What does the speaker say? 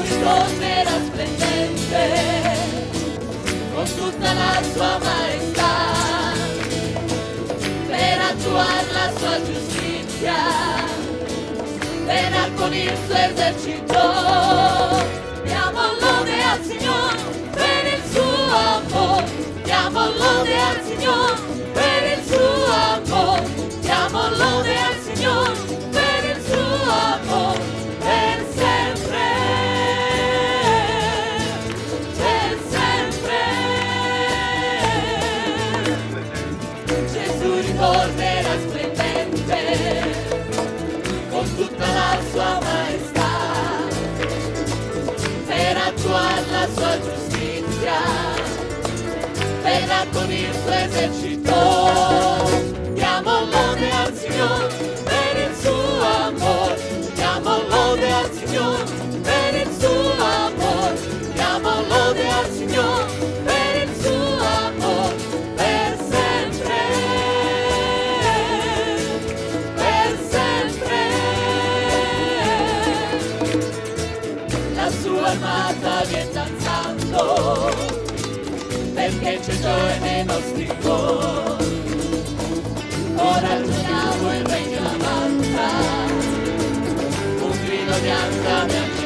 ritornerà splendente con tutta la sua maestà per attuare la sua giustizia, verrà con il suo esercito. Diamo lode al Signore per il suo amore, diamo lode al Signore per il suo amore, diamo lode al Signore per il suo amore, per sempre, per sempre. Gesù ritornerà splendente con tutta la sua maestà per attuare la sua giustizia, verrà con il suo esercito. Diamo lode al Signore per il suo amore, diamo lode al Signore per il suo amore, diamo lode al Signore per il suo amore, per sempre, per sempre. La sua armata viene danzando perché c'è gioia nei nostri cuori. Ora ragioniamo il regno avanza, un grido di andamento.